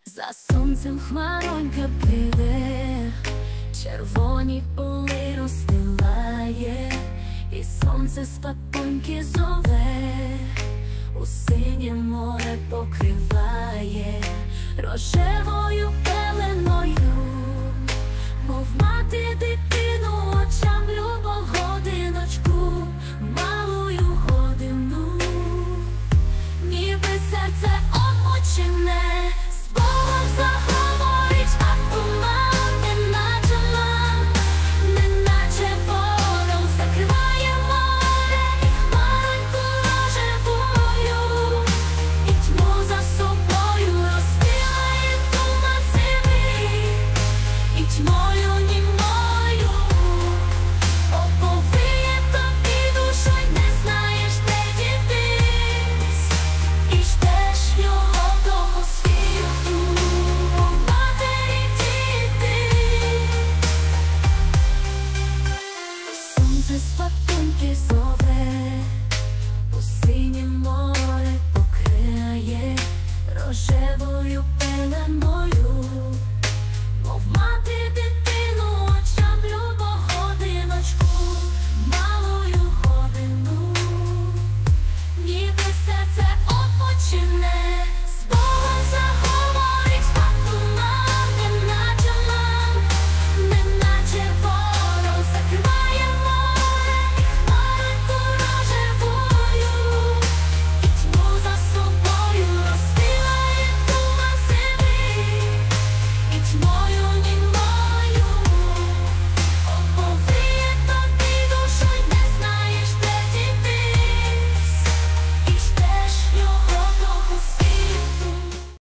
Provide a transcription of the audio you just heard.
За сонцем хмаронька пливе, червоні поли розстилає, і сонце споконьки зове, у синє море покриває рожевою пеленою, мов мати дитину очам любо годиночку, малую годину, ніби серце обмучене. Споконьки зове, у синє море покриє рожевою пеленою, мов мати дитину.